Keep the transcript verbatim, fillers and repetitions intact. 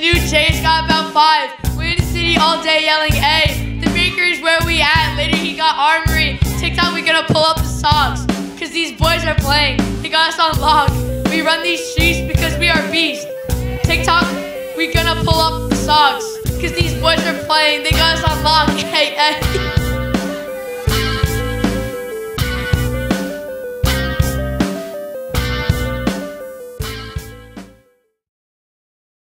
new J's got about five. We're in the city all day yelling, "Ay, the baker's where we at." Later he got armory. TikTok, we gonna pull up the socks, cause these boys are playing. They got us on lock. We run these streets because we are beast. TikTok, we gonna pull up the socks, cause these boys are playing. They got us on lock. Hey, hey.